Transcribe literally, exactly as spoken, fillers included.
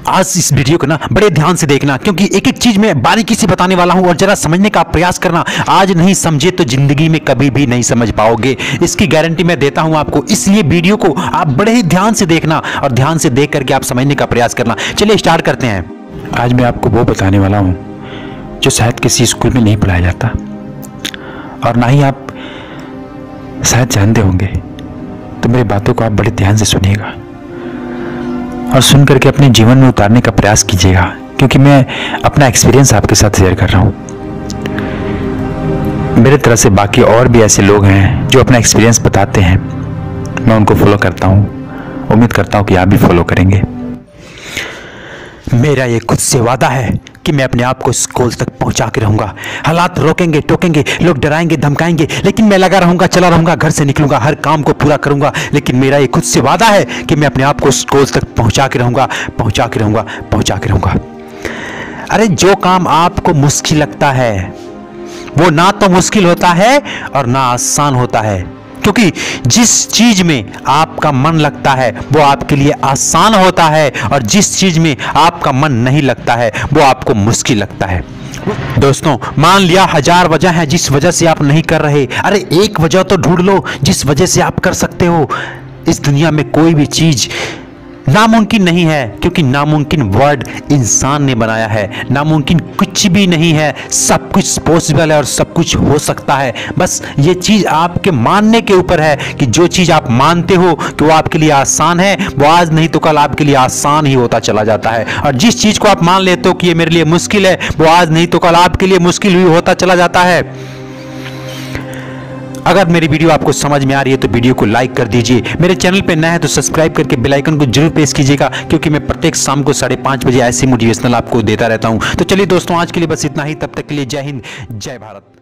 आज इस वीडियो को ना बड़े ध्यान से देखना, क्योंकि एक एक चीज मैं बारीकी से बताने वाला हूं और जरा समझने का प्रयास करना। आज नहीं समझे तो जिंदगी में कभी भी नहीं समझ पाओगे, इसकी गारंटी मैं देता हूं आपको। इसलिए वीडियो को आप बड़े ही ध्यान से देखना और ध्यान से देख करके आप समझने का प्रयास करना। चलिए स्टार्ट करते हैं। आज मैं आपको वो बताने वाला हूं जो शायद किसी स्कूल में नहीं पढ़ाया जाता और ना ही आप शायद जानते होंगे। तो मेरी बातों को आप बड़े ध्यान से सुनिएगा और सुन करके अपने जीवन में उतारने का प्रयास कीजिएगा, क्योंकि मैं अपना एक्सपीरियंस आपके साथ शेयर कर रहा हूँ। मेरे तरह से बाकी और भी ऐसे लोग हैं जो अपना एक्सपीरियंस बताते हैं, मैं उनको फॉलो करता हूँ। उम्मीद करता हूँ कि आप भी फॉलो करेंगे। मेरा ये खुद से वादा है कि मैं अपने आप को इस गोल तक पहुंचा के रहूंगा। हालात रोकेंगे टोकेंगे, लोग डराएंगे धमकाएंगे, लेकिन मैं लगा रहूंगा, चला रहूंगा, घर से निकलूंगा, हर काम को पूरा करूंगा। लेकिन मेरा ये खुद से वादा है कि मैं अपने आप को इस गोल तक पहुंचा के रहूंगा, पहुंचा के रहूंगा, पहुंचा के रहूंगा। अरे जो काम आपको मुश्किल लगता है वो ना तो मुश्किल होता है और ना आसान होता है, क्योंकि जिस चीज में आपका मन लगता है वो आपके लिए आसान होता है और जिस चीज में आपका मन नहीं लगता है वो आपको मुश्किल लगता है। दोस्तों, मान लिया हजार वजह है जिस वजह से आप नहीं कर रहे, अरे एक वजह तो ढूंढ लो जिस वजह से आप कर सकते हो। इस दुनिया में कोई भी चीज नामुमकिन नहीं है, क्योंकि नामुमकिन वर्ड इंसान ने बनाया है। नामुमकिन कुछ भी नहीं है, सब कुछ पॉसिबल है और सब कुछ हो सकता है। बस ये चीज आपके मानने के ऊपर है कि जो चीज आप मानते हो कि वो आपके लिए आसान है, वो आज नहीं तो कल आपके लिए आसान ही होता चला जाता है। और जिस चीज को आप मान लेते हो कि ये मेरे लिए मुश्किल है, वो आज नहीं तो कल आपके लिए मुश्किल ही होता चला जाता है। अगर मेरी वीडियो आपको समझ में आ रही है तो वीडियो को लाइक कर दीजिए। मेरे चैनल पे नया है तो सब्सक्राइब करके बेल आइकन को जरूर प्रेस कीजिएगा, क्योंकि मैं प्रत्येक शाम को साढ़े पाँच बजे ऐसे मोटिवेशनल आपको देता रहता हूं। तो चलिए दोस्तों, आज के लिए बस इतना ही। तब तक के लिए जय हिंद, जय भारत।